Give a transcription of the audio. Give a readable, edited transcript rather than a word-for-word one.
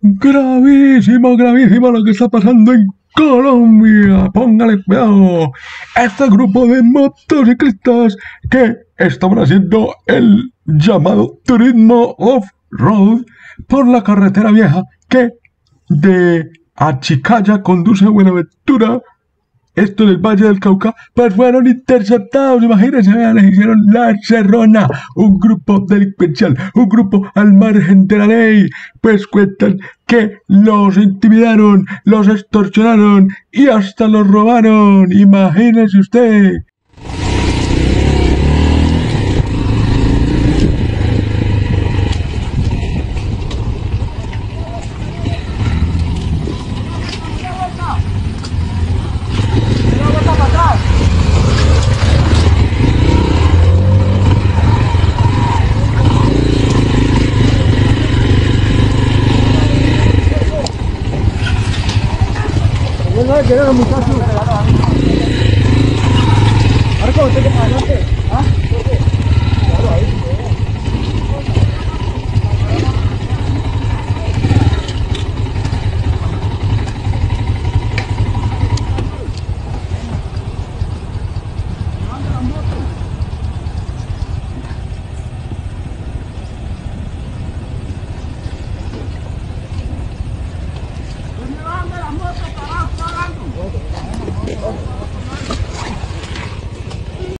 Gravísimo, gravísimo lo que está pasando en Colombia. Póngale cuidado. Este grupo de motociclistas que estaban haciendo el llamado turismo off-road por la carretera vieja que de Achicaya conduce a Buenaventura, esto en el Valle del Cauca, pues fueron interceptados. Imagínense, vean, les hicieron la cerrona. Un grupo delincuencial, un grupo al margen de la ley. Pues cuentan que los intimidaron, los extorsionaron y hasta los robaron. Imagínense usted. No, muchachos. Marco, usted que adelante.